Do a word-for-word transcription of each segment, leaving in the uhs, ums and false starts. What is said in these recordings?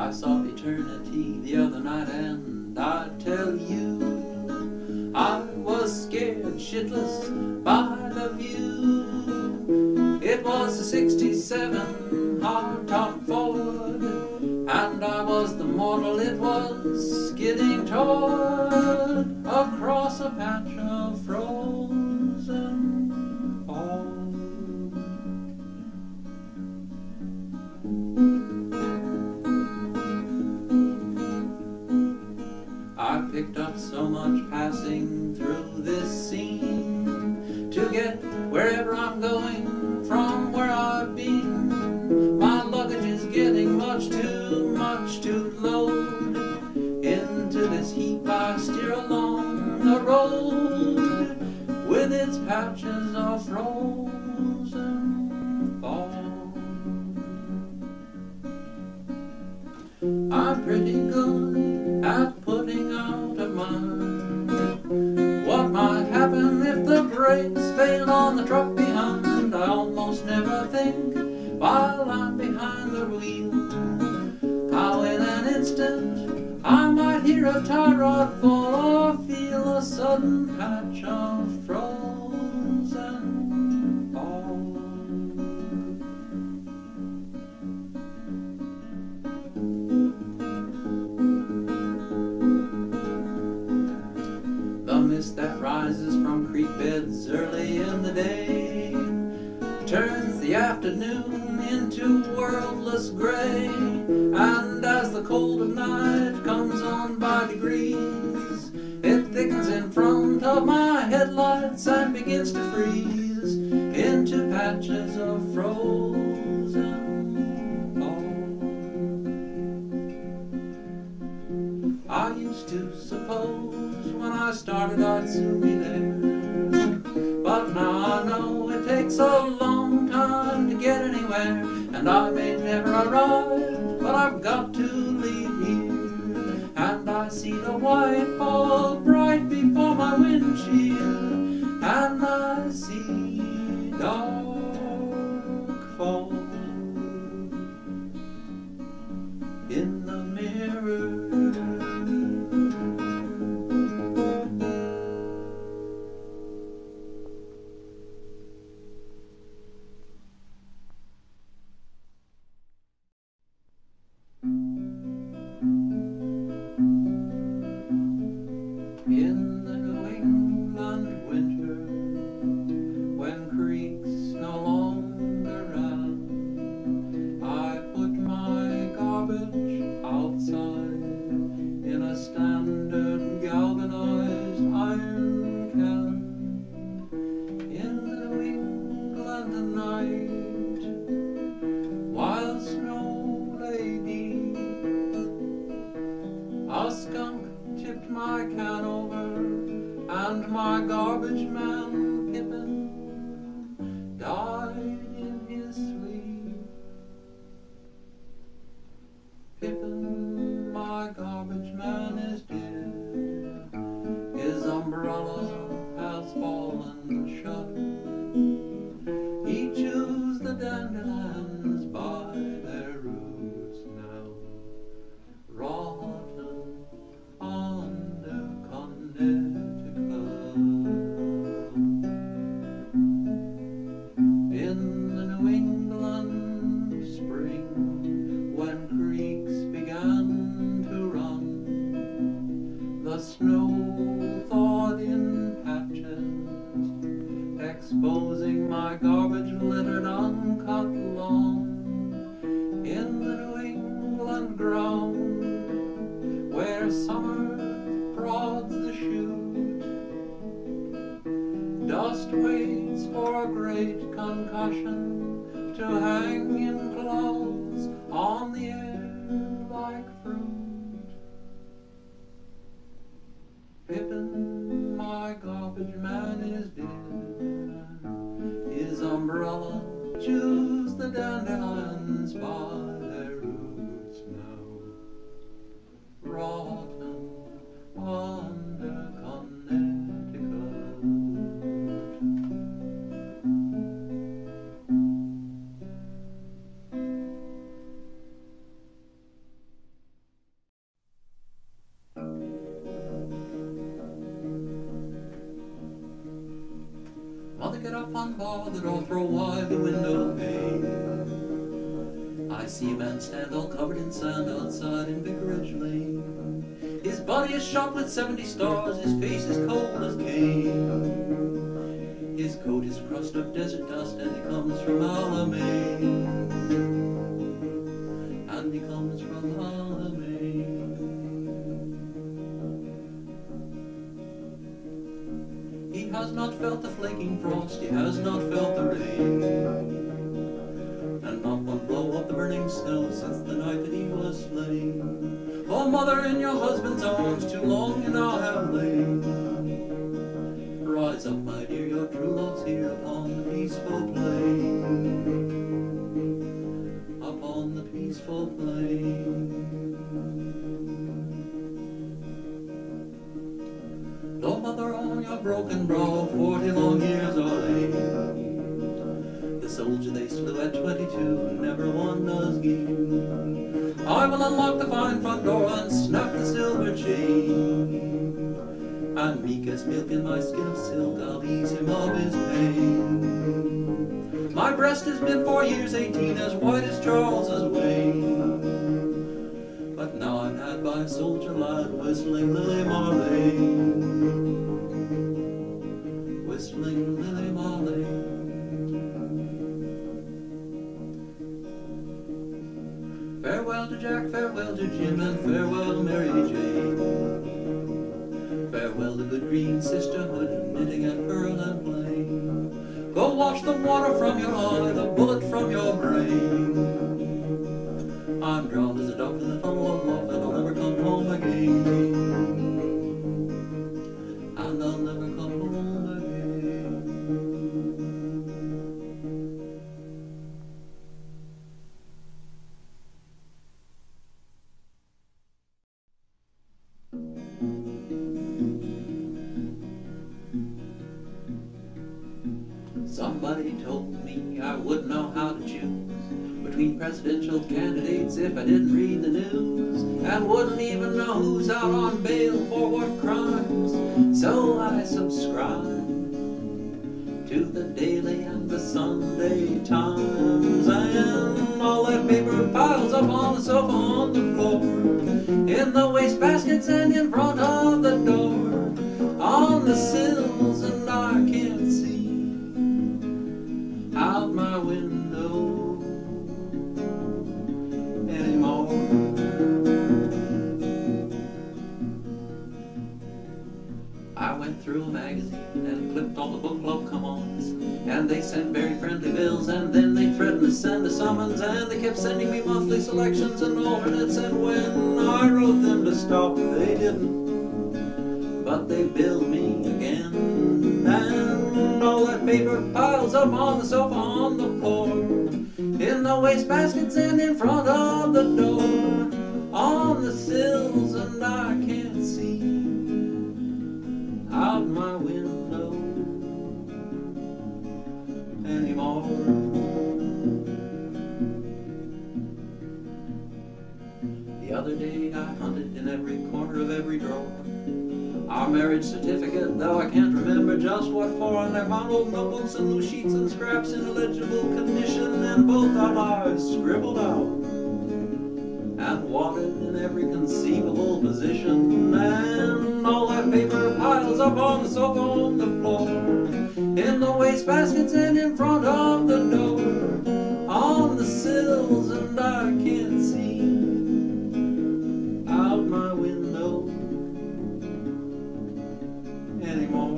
I saw eternity the other night, and I tell you, I was scared shitless by the view. It was a sixty-seven hard-top Ford, and I was the mortal it was skidding toward across a patch of frozen fall. I picked up so much passing through this scene to get wherever I'm going from where I've been. My luggage is getting much too much to load. Into this heap I steer along the road with its patches of frozen fall. I'm pretty good at putting out a mind what might happen if the brakes failed on the truck behind. I almost never think while I'm behind the wheel how in an instant I might hear a tie rod fall or feel a sudden patch of frozen fall. The mist that rises from creek beds early in the day turns the afternoon into wordless gray, and as the cold of night comes on by degrees, it thickens in front of my headlights and begins to freeze into patches of frozen fall. I used to suppose when I started I'd soon be there, but now I know it takes a long time to get anywhere, and I may never arrive, but I've got to leave here. And I see the white ball bright before my windshield, and I see dark fall in the mirror. In the New England winter, when creeks no longer run, I put my garbage outside in a standard galvanized iron can. In the New England night, while snow lay deep, a skunk tipped my can over, and my garbage man Pippin died in his sleep. Pippin, my garbage man, is dead. His umbrella has fallen shut. He chews the dandelions by their roots now, rotten under Connecticut. In the New England spring, when creeks began to run, the snow thawed in patches, exposing my garbage littered uncut lawn. In the New England ground, where summer prods the shoot, dust waits for a great concussion to hang in clouds on the air like fruit. Pippin, my garbage man, is dead. His umbrella chews the dandelions by their roots now, rotten under Connecticut. to get up unbothered or throw wide the window pane. I see a man stand all covered in sand outside in Vicarage Lane. His body is shot with seventy stars, his face is cold as cane. His coat is a crust of desert dust, and he comes from Alamein. And he comes from Alamein. He has not felt the flaking frost, he has not felt the rain, and not one blow of the burning snow since the night that he was slain. Oh, mother, in your husband's arms too long you now have lain. Rise up, my dear, your true love's here upon the peaceful plain, upon the peaceful plain. Though, mother, on your broken brow forty long years are laid, the soldier they slew at twenty-two never one does gain. I will unlock the fine front door and snap the silver chain, and meek as milk in my skin of silk I'll ease him of his pain. My breast has been for years eighteen as white as Charles's Wayne, but now I'm had by a soldier lad whistling Lily Marlene, whistling Lily Marlene. Farewell to Jack, farewell to Jim, and farewell Mary Jane. Farewell to good green sisterhood, knitting at pearl and plain. Go wash the water from your eye, the bullet from your brain. I'm drowned as a duck in the tunnel of love, and I'll never come home again. And I'll never come home again. Somebody told me I wouldn't know how to choose between presidential candidates if I didn't read the news, and wouldn't even know who's out on bail for what crimes. So I subscribe to the Daily and the Sunday Times, and all that paper piles up on the sofa on the floor, in the wastebaskets and in front of the door, on the sills, and I can't see out my window anymore. I went through a magazine and clipped all the book club come-ons, and they sent very friendly bills, and then they threatened to send a summons, and they kept sending me monthly selections and alternates, and when I wrote them to stop, they didn't, but they billed me again. And all that paper piles up on the sofa on the floor, in the wastebaskets and in front of the door, on the sills, and I can't see out my window anymore. The other day I hunted in every corner of every drawer, our marriage certificate, though I can't remember just what for, and I found old notebooks and loose sheets and scraps in illegible condition, and both our lives scribbled out and watered in every conceivable position. And all that paper piles up on the sofa on the floor, in the wastebaskets and in front of the door, on the sills, and I can't see out my window anymore.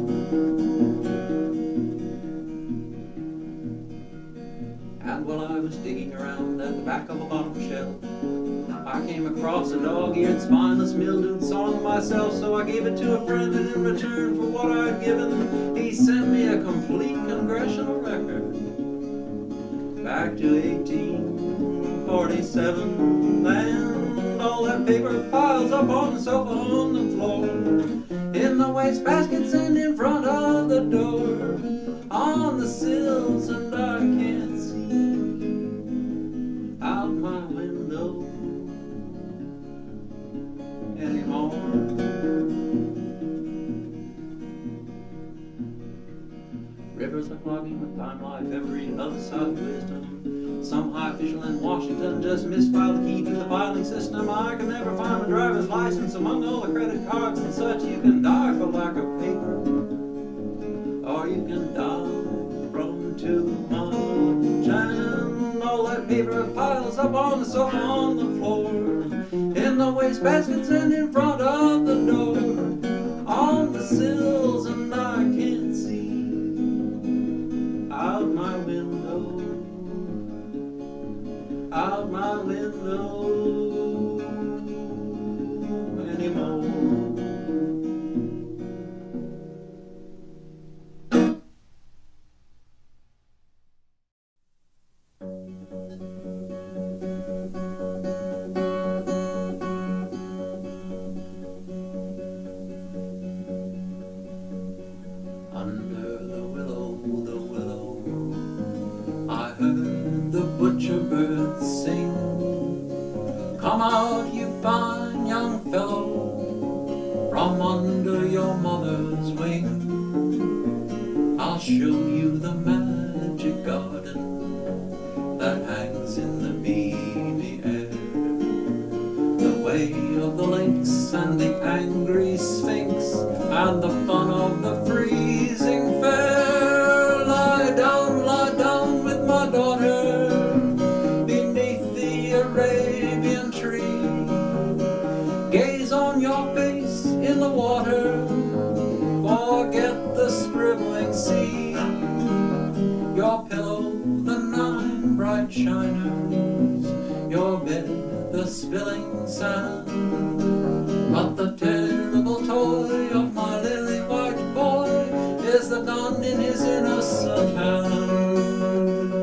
And while I was digging around at the back of a bottom shelf, I came across a dog-eared, spineless, mildewed song of myself, so I gave it to a friend, and in return for what I'd given, he sent me a complete congressional record back to eighteen forty-seven. And all that paper piles up on the sofa on the floor, in the wastebaskets and in front of the door, on the sills, and I can't see out my window anymore. dream of time life, every other side of wisdom. Some high official in Washington just misfiled the key to the filing system. I can never find my driver's license among all the credit cards and such. You can die for lack of paper, or you can die from too much. And all that paper piles up on the sofa, on the floor, in the wastebaskets and in front of the door, on the sills, and I can't see out my window, out my window anymore. Under the willow, the willow, I heard the butcher birds sing. Come out, you fine young fellow, from under your mother's wing. I'll show you the magic garden that hangs in the beamy air, the way of the lynx and the angry sphinx, and the fun of the freezing fair. Lie down, lie down with my daughter beneath the Arabian tree. Gaze on your face in the water, forget the scribbling sea. Your pillow, the nine bright shiners, your bed, the spilling sand. But the terrible toy of my lily white boy is the gun in his innocent hand.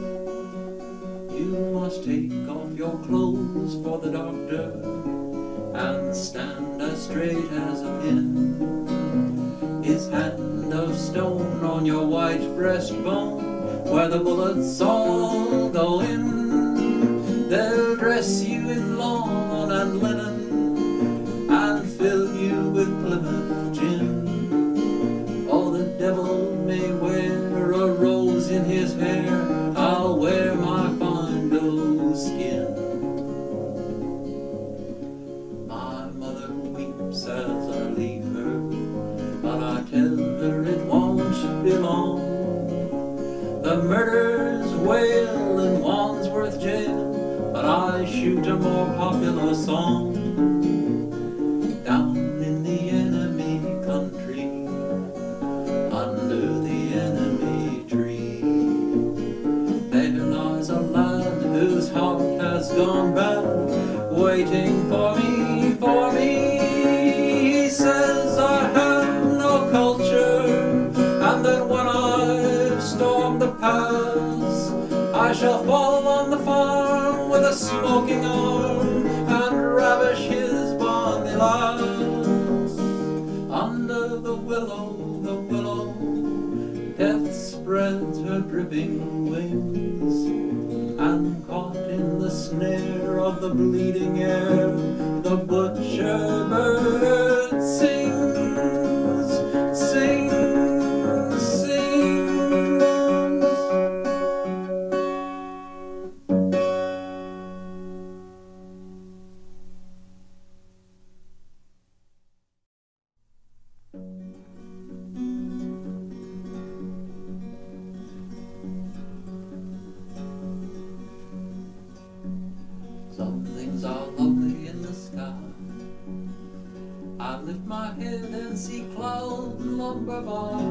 You must take off your clothes for the doctor and stand as straight as a pin. His hand of stone on your white breastbone, where the bullets all go in. They'll dress you in lawn and linen and fill you with Plymouth gin. Oh, the devil may wear a rose in his hair, I'll wear my fine doe skin. My mother weeps as I leave her, but I tell her it won't be long. The murderers wail in Wandsworth jail, but I shoot a more popular song. Down in the enemy country, under the enemy tree, there lies a lad whose heart has gone bad, waiting for me, for me. He says I have no culture, and that when I've stormed the pass, I shall fall on the farm with a smoking arm and ravish his bonny lass. Under the willow, the willow, death spreads her dripping wings, and caught in the snare of the bleeding air, the butcher bird sings, sings, sings. Some things are lovely in the sky. I lift my head and see clouds lumber by.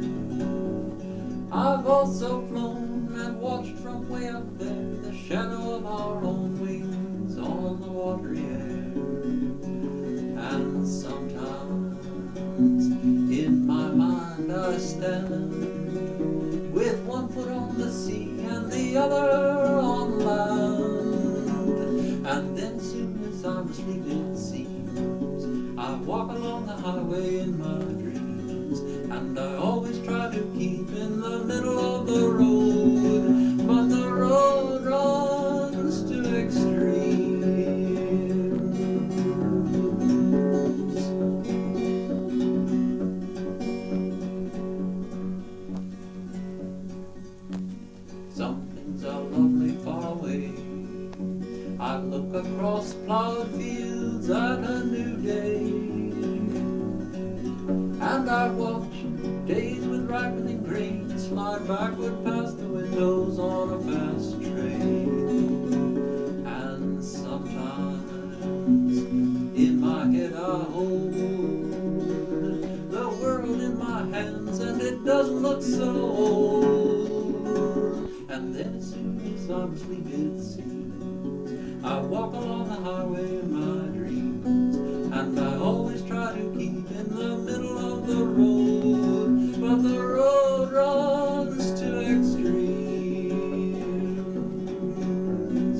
I've also flown and watched from way up there the shadow of our own wings on the watery air. And sometimes in my mind I stand with one foot on the sea and the other on land. And then as soon as I'm asleep it seems, I walk along the highway in my dreams, and I always try to keep in the middle of the road, but the road runs to extremes. across plowed fields at a new day, and I watch days with ripening grain slide backward past the windows on a fast train. And sometimes in my head I hold the world in my hands, and it doesn't look so old. And then as soon as I'm asleep it seems I walk along the highway in my dreams, and I always try to keep in the middle of the road, but the road runs to extremes.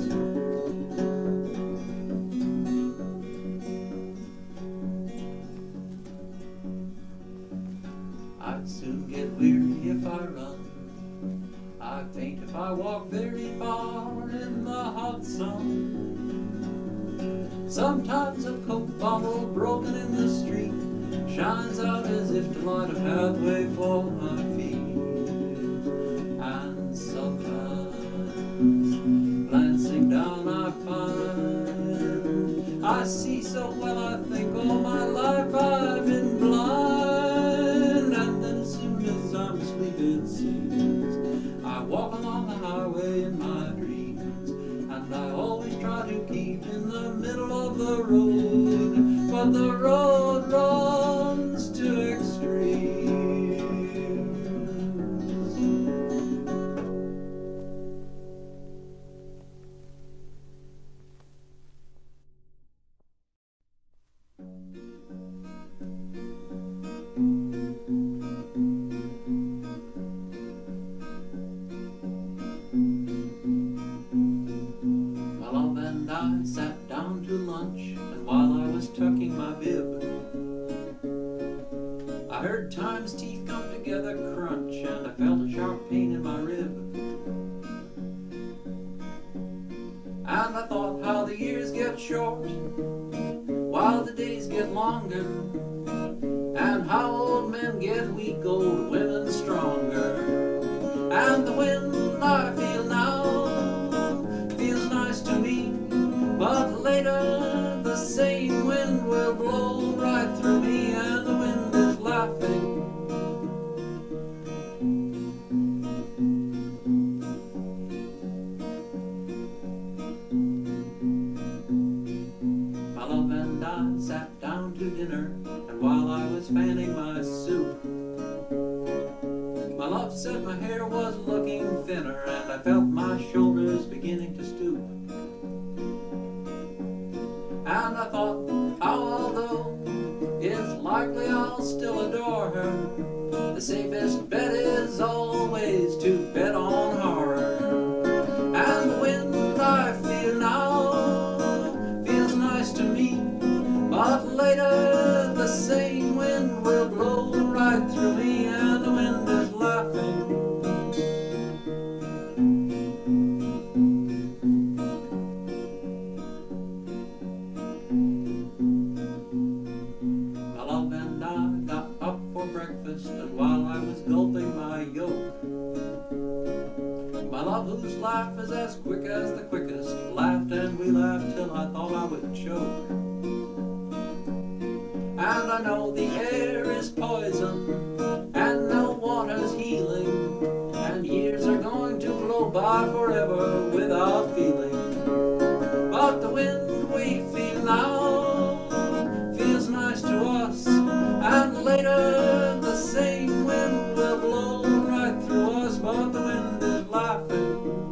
I'd soon get weary if I run, I faint if I walk very far in the hot sun. Sometimes a Coke bottle broken in the street shines out as if to light a pathway for my feet. And sometimes, glancing down, I find I see so well, I think all my life I've been blind. And then as soon as I'm asleep it seems I walk along the highway in my dreams, and I always try to keep in the middle of the road, but the road runs to extremes. I sat down to lunch, and while I was tucking my bib, I heard Time's teeth come together crunch, and I felt a sharp pain in my rib. And I thought how the years get short while the days get longer, and how old men get weak, old women stronger. And the wind I feel now feels nice to me, but later the same wind will blow right through me, and the wind is laughing. My love and I sat down to dinner, and while I was fanning my soup, my love said my hair was looking thinner, and I felt my shoulders beginning to stoop. And I thought how, although it's likely I'll still adore her, the safest bet is always to bet on horror. And the wind I feel now feels nice to me, but later the same wind will blow right through me, and the wind is laughing. And while I was gulping my yolk, my love, whose laugh is as quick as the quickest, laughed, and we laughed till I thought I would choke. And I know the air is poison, and no water's healing, and years are going to blow by forever without feeling. But the wind we feel now feels nice to us, and later the same wind will blow right through us, but the wind is laughing.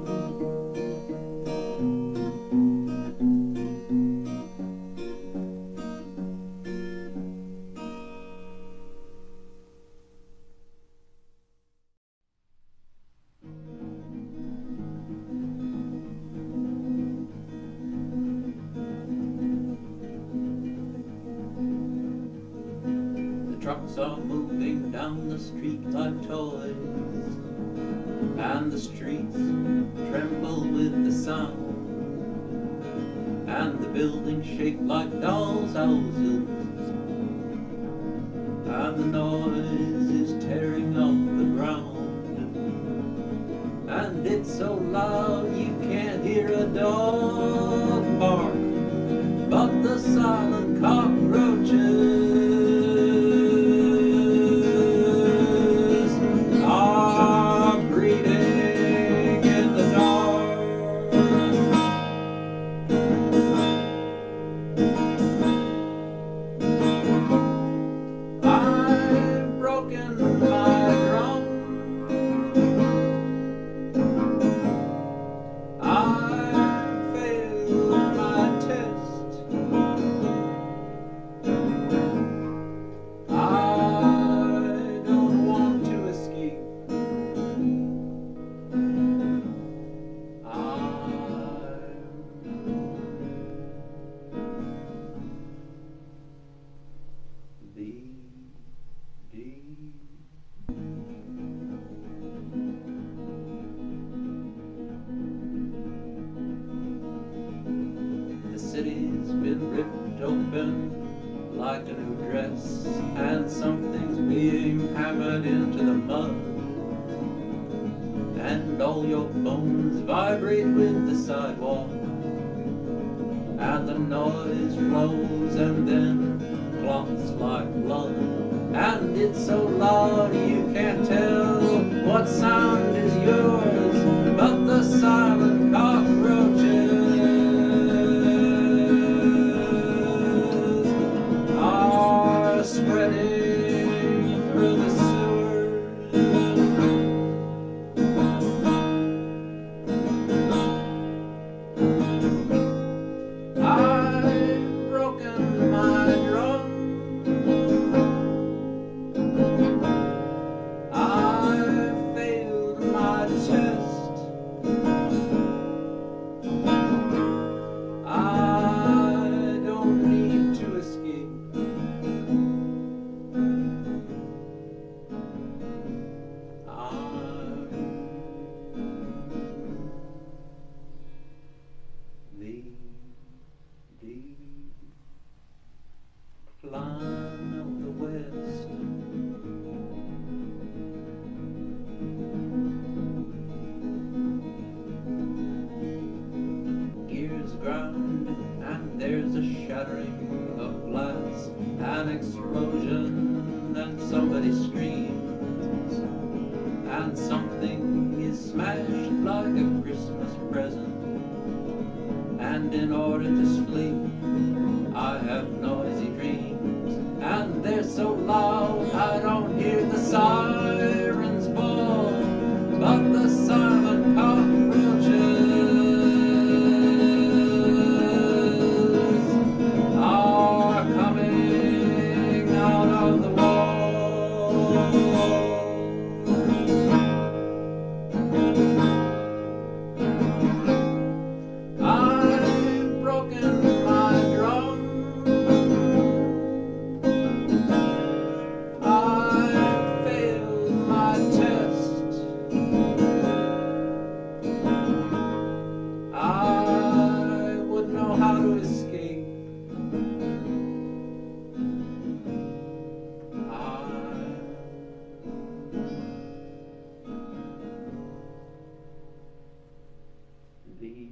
Trucks are moving down the street like toys, and the streets tremble with the sound, and the buildings shake like dolls' houses, and the noise is tearing up the ground, and it's so loud you can't hear a dog bark like a new dress, and something's being hammered into the mud, and all your bones vibrate with the sidewalk, and the noise flows and then clots like blood, and it's so loud you can't tell what sound is yours, but the silent cockroaches are spreading through the sewers. I've broken my drum, I've failed my test, I don't need to escape. I'm the decline of the West. Gears grind and there's a shattering of glass, an explosion, and somebody screams, and something is smashed like a Christmas present. And in order to sleep, I have noisy dreams, and they're so loud I don't hear the sirens bawl, but the silent cockroaches are coming out of the wall. I've broken my drum, I've failed my test, I would know how to escape. I'm the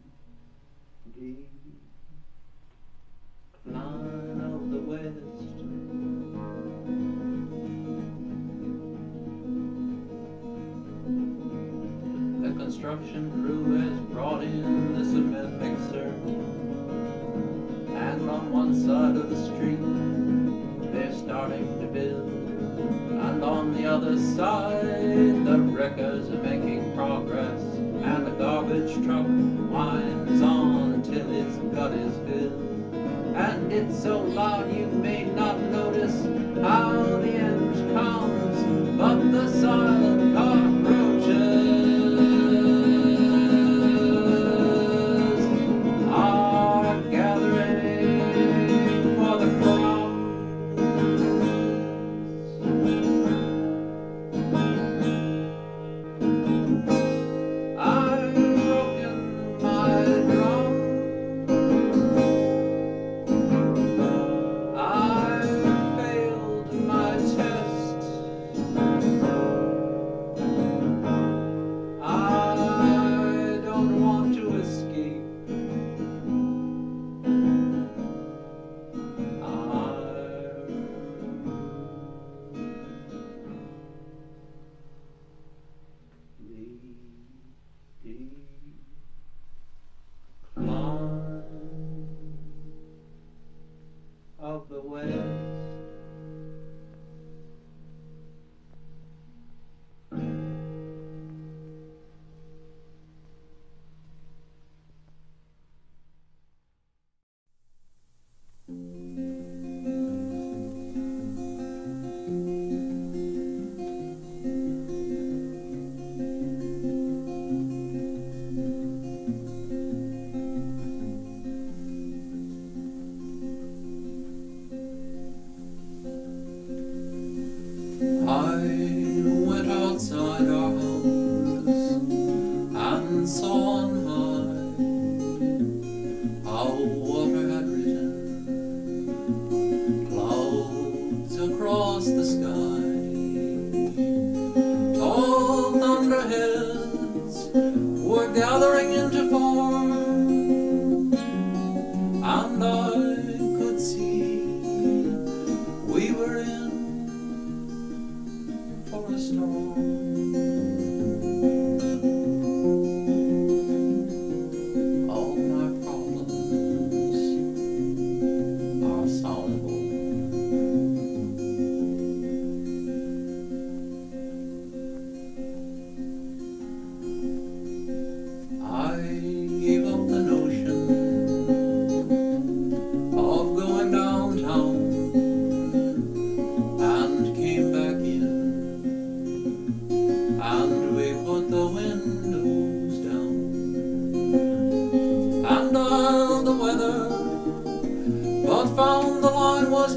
decline of the West. The construction crew has brought in the cement mixer, and on one side of the street they're starting to build, and on the other side the wreckers are making progress, and the garbage truck winds on until its gut is filled, and it's so loud you may not notice how the end comes, but the silent cockroaches are gathering for the crumbs. I've broken my drum, I've failed my test,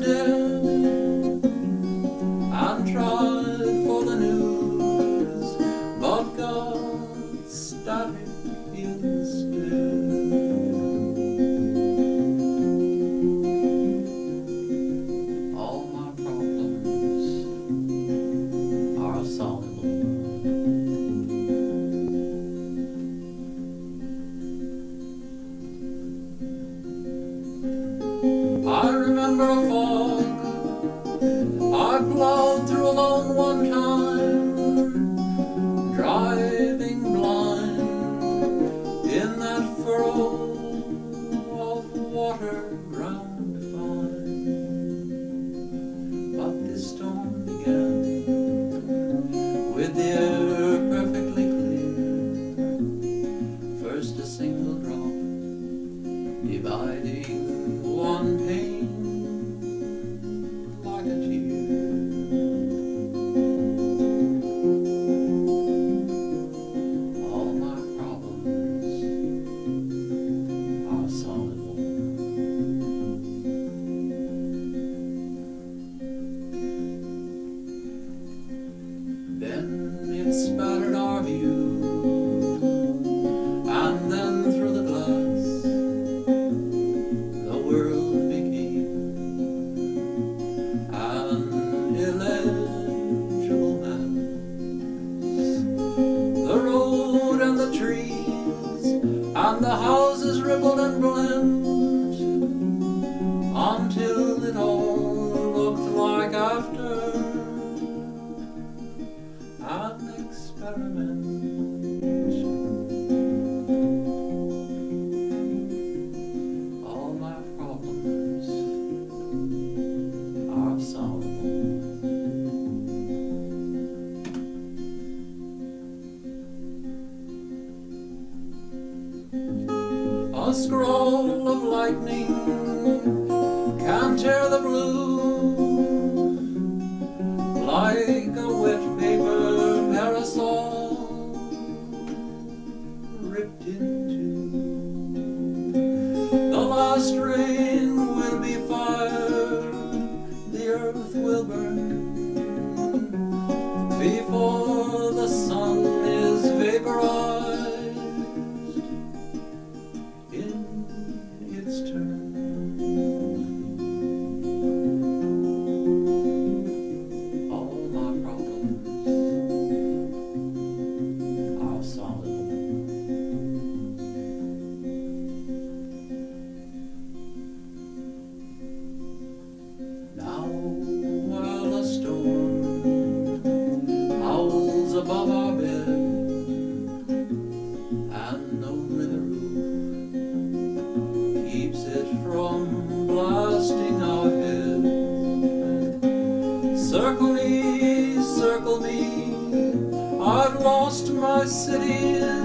did and tried for the news, but got static instead. All my problems are solvable. I remember a fog I plowed through alone one time, driving blind in that furrow of water ground fine. But this storm began with the air perfectly clear, first a single drop dividing one pain like a tear. All my problems are solvable. Then it spattered our view, and then through the glass the world became an illegible mass. The road and the trees and the houses rippled and blent until it all looked like after an experiment. All my problems are solvable. A scroll of lightning can tear the blue like a wet paper parasol ripped in two. The last rain will be fire, the earth will burn before the sun is vaporized in its turn. All my problems are solvable. Now while a storm howls above our bed, and only the roof keeps it from blasting our head. Circle me, circle me, I've lost my city